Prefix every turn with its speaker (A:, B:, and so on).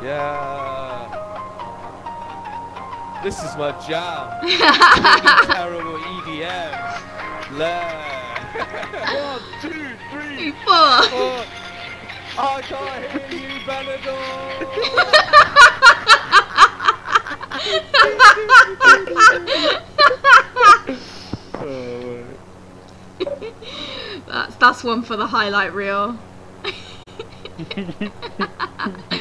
A: Yeah. This is my jam. Really terrible EDM. One, two, three,
B: four.
A: I can't hear you, Benador.
B: That's one for the highlight reel.